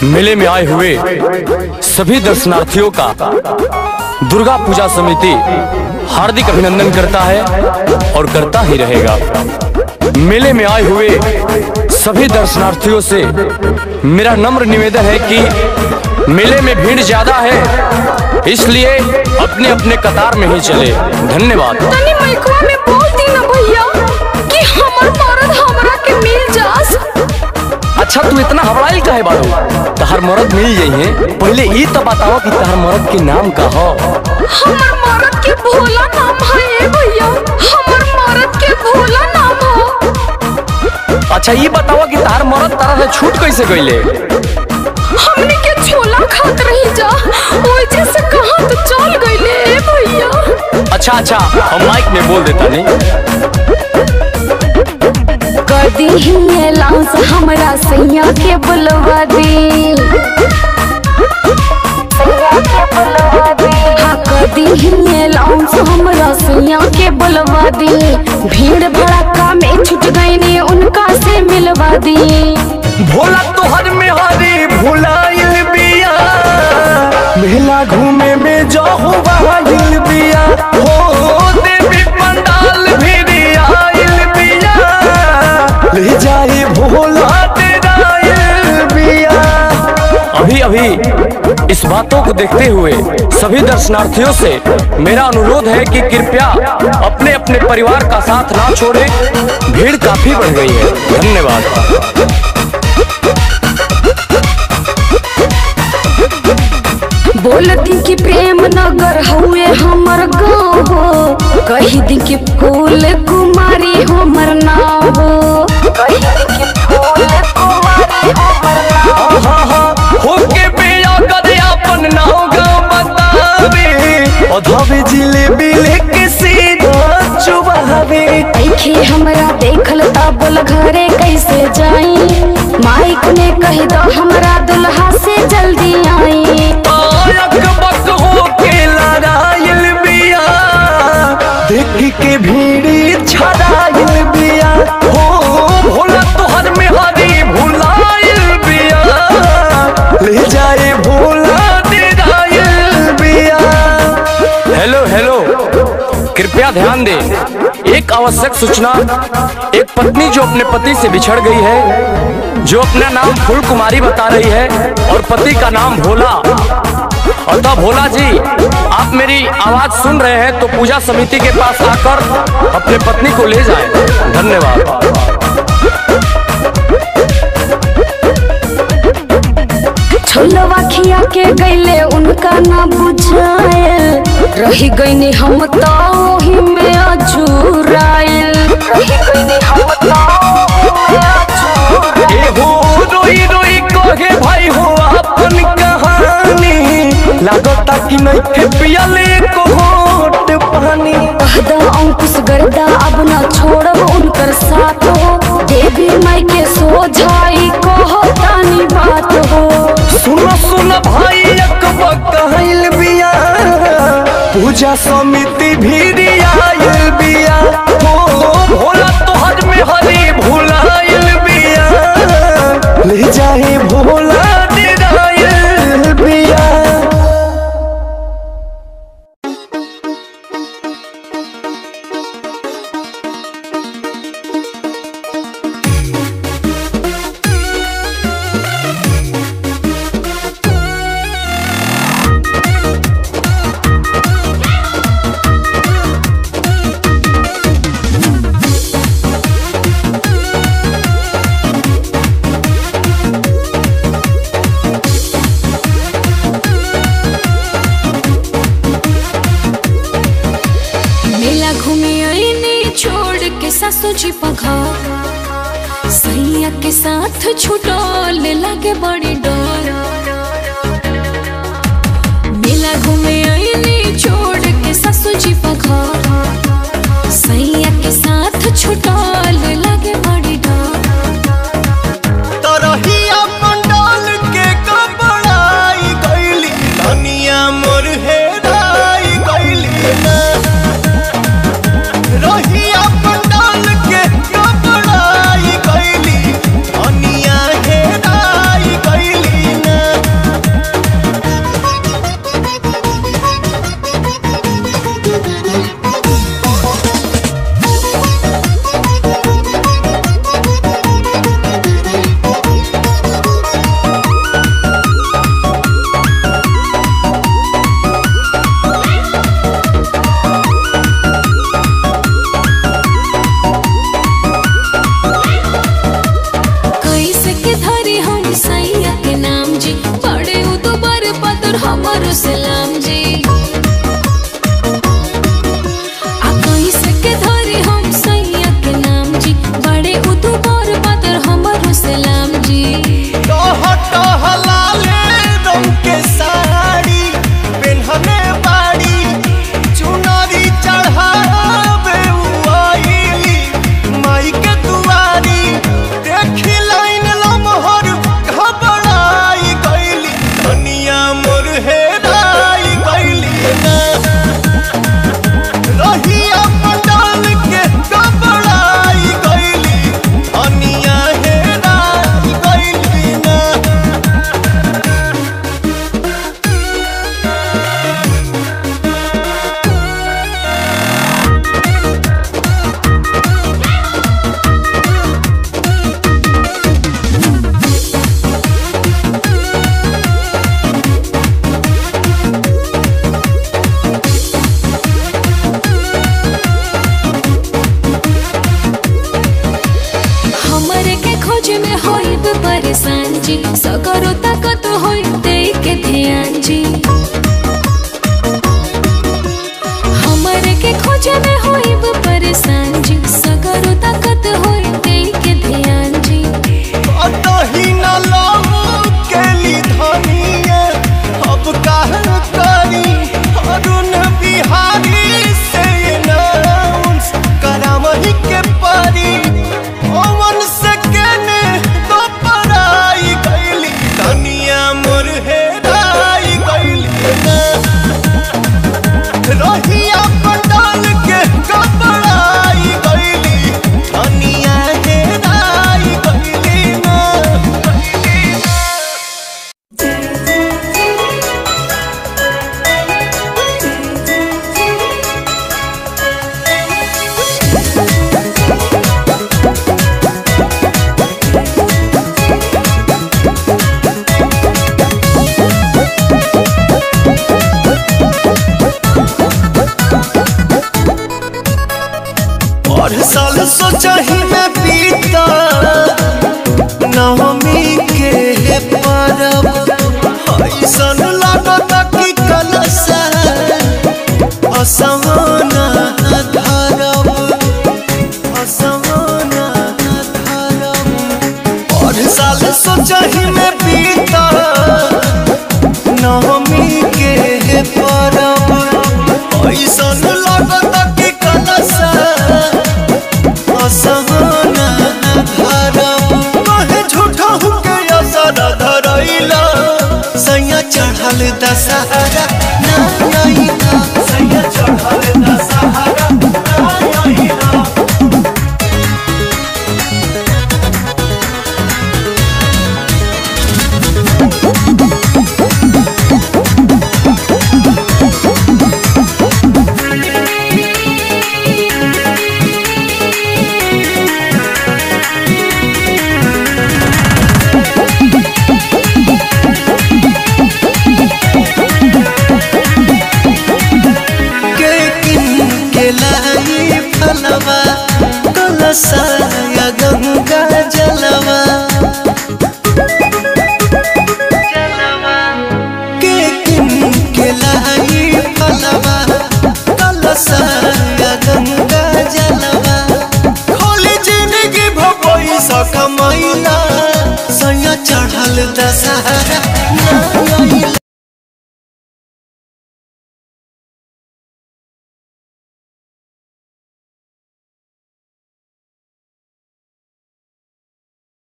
मेले में आए हुए सभी दर्शनार्थियों का दुर्गा पूजा समिति हार्दिक अभिनंदन करता है और करता ही रहेगा। मेले में आए हुए सभी दर्शनार्थियों से मेरा नम्र निवेदन है कि मेले में भीड़ ज्यादा है, इसलिए अपने अपने कतार में ही चले। धन्यवाद। तनी माइकवा में बोल दी ना भैया कि हमर मरद हमरा के मिल जास। अच्छा तू इतना हवड़ाइल काहे बाड़ू? तहर मरद मिल जाइए, पहले ई तो बताओ कि तहर मरद के नाम का हो। हमर मरद के भोला नाम है भैया, हमर मरद के भोला नाम हो। अच्छा ये बताओ कि तहर मरद तरह से छूट कैसे गईले? हमने के छोला खात रही जा, ओइजे से कहां तो चल गईले भैया। अच्छा हम माइक में बोल देता नहीं। कदी ही लाउंस हमरा सैया के बुलवा दी, हाँ कदी ही लाउंस हमरा सैया के बुलवा दी। भीड़ भड़का में छुट गई ने उनका से मिलवा दी। भोला तोहर में हरी भुलाइल बिया, मेला घूमे में जाहु बहाइल बिया। हो देवी पंडाल भी आइल बिया, ले जाए भोला तेराइल बिया। अभी इस बातों को देखते हुए सभी दर्शनार्थियों से मेरा अनुरोध है कि कृपया अपने अपने परिवार का साथ ना छोड़ें, भीड़ काफी बढ़ गई है। धन्यवाद। बोलती कि प्रेम नगर हुए हमर गाँव हो, कही दी कि फूल कुमारी हमर नाव हो, कही दी कि फूल कुमारी हमर नाव हो के बिया कर अपन नाव गाँव बतावे, अधवे जिलेबी लेके सीधा चुबावे। देखे हमरा देखल ताबल घरे कैसे जाई, माइक में कह दो हमरा दुल्हा से जल्दी आई। देख के भीड़ छड़ाइल बिया, हो भोला तोहर में हरी भुलाइल बिया, ले जाए भोला तेराइल बिया। हेलो कृपया ध्यान दें, एक आवश्यक सूचना। एक पत्नी जो अपने पति से बिछड़ गई है, जो अपना नाम फूल कुमारी बता रही है और पति का नाम भोला। अतः भोला जी आप मेरी आवाज सुन रहे हैं तो पूजा समिति के पास आकर अपने पत्नी को ले जाएं। धन्यवाद। छोलवा खिया के गईले उनका ना बुझाएल, रही गईनी हम तो ही में अझुराइल, रही गईनी हम तो रोई रोई कहे भाई हो अपन कहानी, लागता कि नहीं के पियले को होट पानी। कहदा अंकुश गर्दा अब ना छोड़ब उनकर साथ हो, देवी माई के सोझाई कहो तानी बात हो। सुन भाई अकबर कहल बिया, पूजा समिति भी आइल बिया, हो भोला तोहर में हरी भुलाइल बिया, ले जाए भोला तेराइल बिया। सोची पखा सैया के साथ छुटल लगे बड़ी डर। मेला घूमे आईनी छोड़ के सासू जी पखा, सैया के साथ छुटल लगे बड़ी डर। तरहिया पंडाल के कपड़ाई गईली, धनिया मोर हेराई गईली ना। रहिया पंडाल के कपड़ाई गईली, धनिया हेराई गईली। हमरो सलाम जी। आ कैसे के धरी हम सैया के नाम जी, बड़े उतु बर पातर हमरो सलाम जी। टह टह लाले रंग के साड़ी पेन्हने बाड़ी, चुनरी चढ़ावे उआइली माई के दुआरी। देखी लाइन लमहर घबराई गइली, दुनिया मोर हेराई गइली ना। रहिया पंडाल के घबराई गइली, दुनिया हेराई गइली ना। हमरे के खोज में होइब परेशान जी, सकरो ताकत होई दे के ध्यान जी। हमरे के खोज में होइब परेशान जी, सकरो ताकत होई दे के ध्यान जी। अतही न लाऊ केली धनिया, अब काहे करी अरुण बिहारी से अनाउंस करावही के परी। ओवन से केने तो पराई गइली, दुनिया मोर हेराई गइली ना। रहिया पंडाल के घबराई गइली, दुनिया हेराई गइली ना। और साल सोचही में बीता नवमी के परब, ऐसन लागत कि कलशा असमाना धरब, असमाना धरब। और साल सोचही में बीता नवमी के परब, ऐसन लागत कि कलशा असहना धरब। कहे झूठा हुके असर धरैला, सैया चढ़ल दशहरा ना आइला, सैया चढ़ल दशहरा ना आइला। के किन के लाई फलवा कलशा